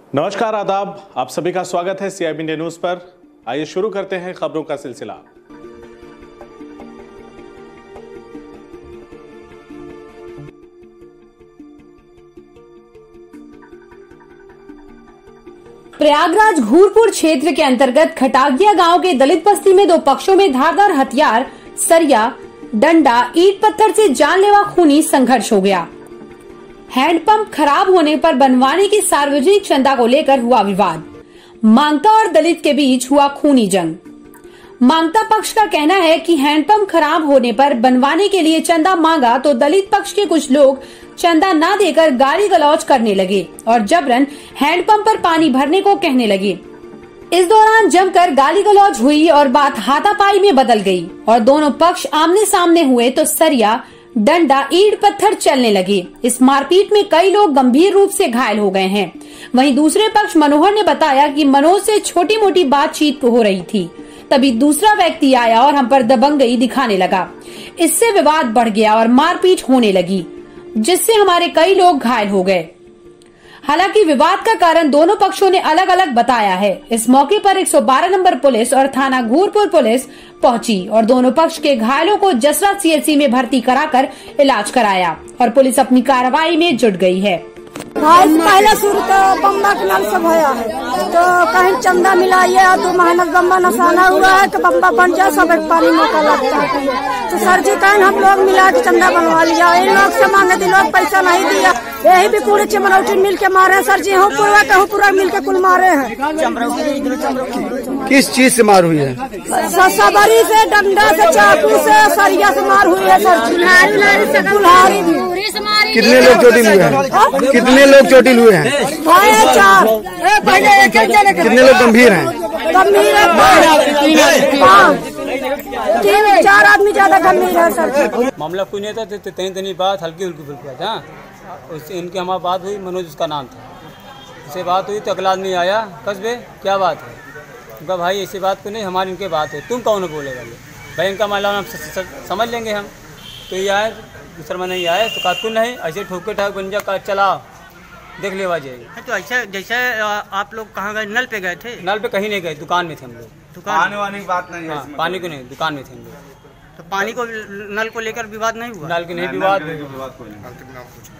नमस्कार, आदाब। आप सभी का स्वागत है CIB इंडिया न्यूज पर। आइए शुरू करते हैं खबरों का सिलसिला। प्रयागराज घूरपुर क्षेत्र के अंतर्गत खटागिया गांव के दलित बस्ती में दो पक्षों में धारदार हथियार, सरिया, डंडा, ईंट पत्थर से जानलेवा खूनी संघर्ष हो गया। हैंडपंप खराब होने पर बनवाने की सार्वजनिक चंदा को लेकर हुआ विवाद। मांगता और दलित के बीच हुआ खूनी जंग। मांगता पक्ष का कहना है कि हैंडपंप खराब होने पर बनवाने के लिए चंदा मांगा तो दलित पक्ष के कुछ लोग चंदा न देकर गाली गलौज करने लगे और जबरन हैंडपंप पर पानी भरने को कहने लगे। इस दौरान जमकर गाली गलौज हुई और बात हाथापाई में बदल गई और दोनों पक्ष आमने सामने हुए तो सरिया, डंडा, ईंट पत्थर चलने लगे। इस मारपीट में कई लोग गंभीर रूप से घायल हो गए हैं। वहीं दूसरे पक्ष मनोहर ने बताया कि मनोज से छोटी मोटी बातचीत हो रही थी, तभी दूसरा व्यक्ति आया और हम पर दबंगई दिखाने लगा। इससे विवाद बढ़ गया और मारपीट होने लगी, जिससे हमारे कई लोग घायल हो गए। हालांकि विवाद का कारण दोनों पक्षों ने अलग अलग बताया है। इस मौके पर 112 नंबर पुलिस और थाना घूरपुर पुलिस पहुंची और दोनों पक्ष के घायलों को जसरा CHC में भर्ती कराकर इलाज कराया और पुलिस अपनी कार्रवाई में जुट गई है। पहले शुरू तो बम्बा के नाम से भया है, तो कहीं चंदा मिलाइए और 2 महीना बम्बा नसाना हुआ है कि बम्बा बन जाए, सब एक पानी मौका लगता है। तो सर जी कहीं हम लोग मिला के चंदा बनवा लिया। इन लोग से मांगे थे, लोग पैसा नहीं दिया। यही भी पूरे चमरौटी मिल के मारे सर जी, हम पूरा मिल के कुल मारे हैं। किस चीज से मार हुई है? सबरी से, डंडा से, चाकू से, सरिया से मार हुई है सर जी। कुल्हाड़ी भी। कितने लोग चोटिल हुए हैं? कितने लोग चोटिल हुए हैं? 4। कितने लोग गंभीर हैं? गंभीर है 3-4 आदमी ज्यादा गंभीर है सर। मामला कोई नहीं था, तनी बात हल्की फुल्की था। उससे इनकी हमारी बात हुई, मनोज उसका नाम था। उससे बात हुई तो अगला आदमी आया, कस्बे क्या बात है? उनका भाई ऐसी बात को नहीं, हमारी इनके बात है, तुम कौन बोलेगा? भाई इनका मामला हम समझ लेंगे हम। तो ये आए, दूसरा मन नहीं आए तो काटकुन नहीं, ऐसे ठोके ठाक बन जा काट चला देख ले जाएगी। तो ऐसा जैसे आप लोग कहाँ गए? नल पे गए थे? नल पे कहीं नहीं गए, दुकान में थे हम लोग। दुकान वाने की बात नहीं है। पानी को नहीं, दुकान में थे हम लोग। तो पानी को, नल को लेकर विवाद नहीं हुआ? नल के नहीं विवाद।